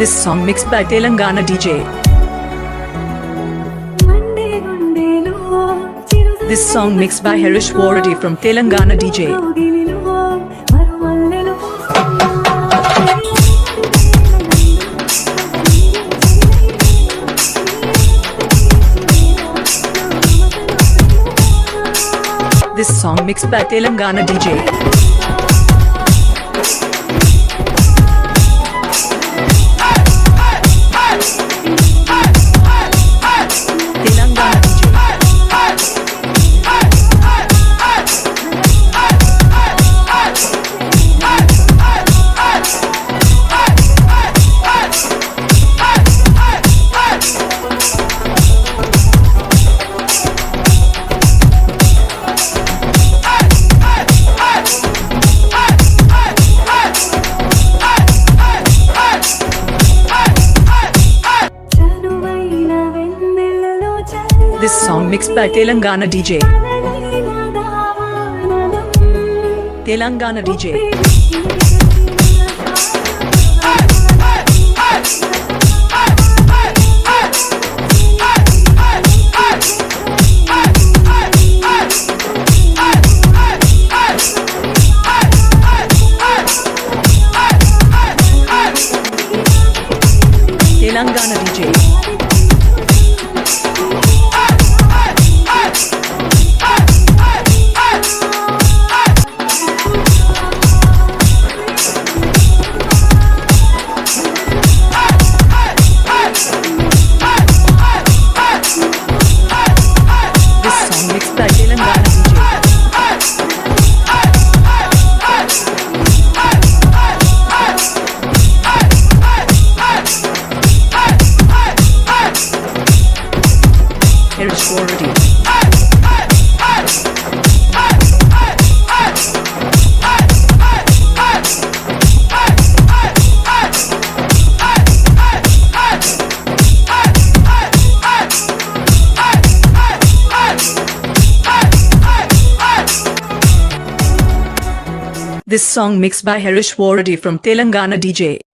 This song mixed by Telangana DJ. This song mixed by Harish Waradi from Telangana DJ. This song mixed by Telangana DJ. This song mixed by Telangana DJ. Telangana DJ. Telangana DJ. Harish Waradi. This song mixed by Harish Waradi from Telangana DJ.